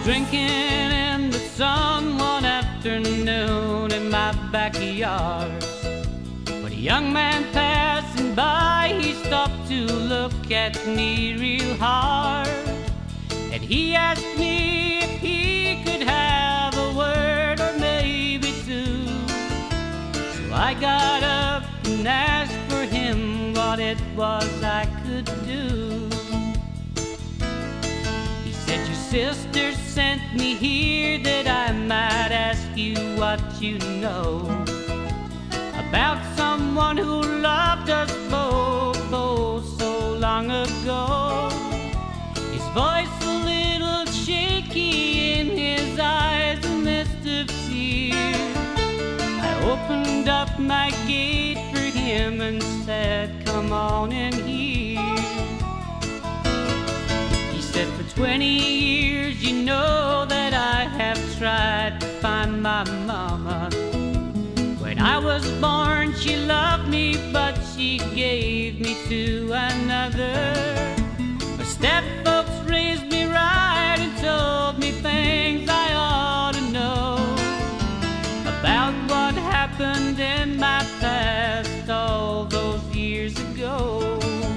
drinking in the sun one afternoon in my backyard. When a young man passing by, he stopped to look at me real hard. And he asked me if he could have a word or maybe two. So I got up and asked for him what it was I could do. He said, your sister sent me here that I might ask you what you know about someone who loved us both oh so long ago. His voice a little shaky, in his eyes a mist of tears. I opened up my gate for him and said, come on in here. He said, for 20 years you know that I have tried to find my mama. When I was born she loved me, but she gave me to another. My stepfolks raised me right and told me things I ought to know about what happened in my past all those years ago.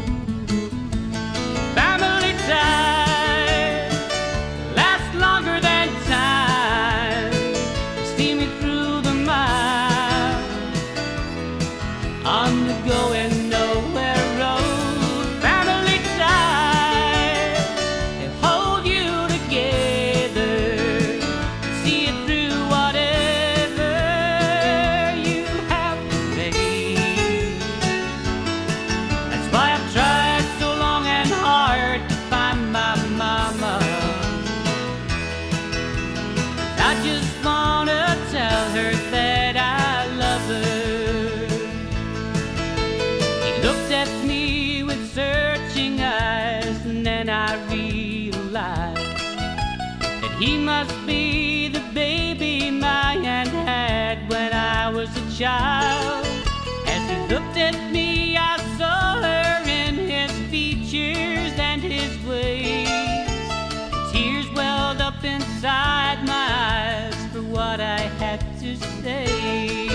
Family ties last longer than time. See me through the miles on the going nowhere road. Family ties, they hold you together, see it through whatever you have to face. That's why I've tried so long and hard to find my mama. I just wanna tell her that I love her. He looked at me with searching eyes, and then I realized that he must be the baby my aunt had when I was a child. As he looked at me, I saw her in his features and his ways. Tears welled up inside my eyes for what I had to say.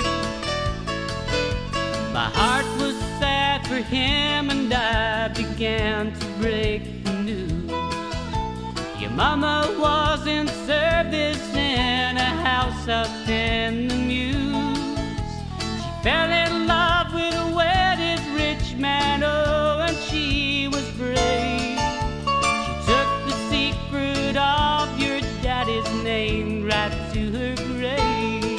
My heart was sad for him, and I began to break the news. Your mama was in service in a house up in the Mews. She fell in love with a wedded rich man, oh, and she was brave. She took the secret of your daddy's name right to her grave.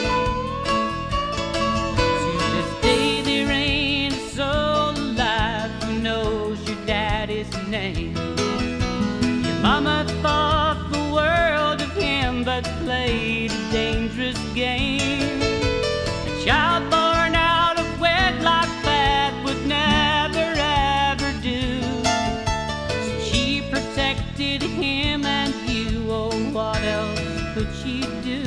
To this day there ain't a soul alive who knows your daddy's name. Your mama thought the world of him, but played a dangerous game. A child born out of wedlock that would never ever do. So she protected him and you, oh what else could she do?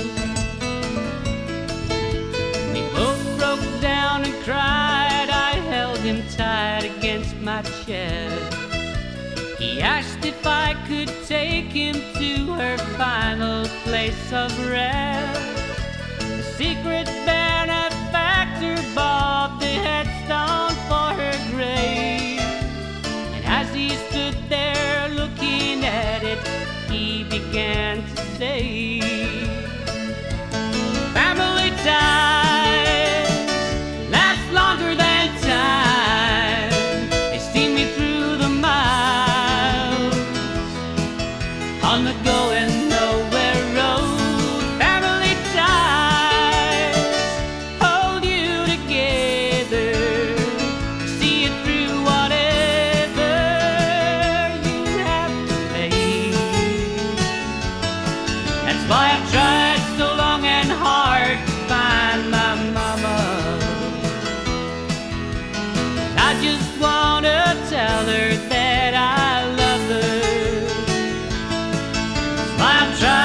We both broke down and cried. I held him tight against my chest. He asked if I could take him to her final place of rest. The secret benefactor bought the headstone for her grave. And as he stood there looking at it, he began to say, family ties last longer than time. They see me through the miles on the going nowhere road. Family ties hold you together, see it through whatever you have to face. That's why I've tried so long and hard to find my mama. I just wanna tell her that I love her. That's why I've tried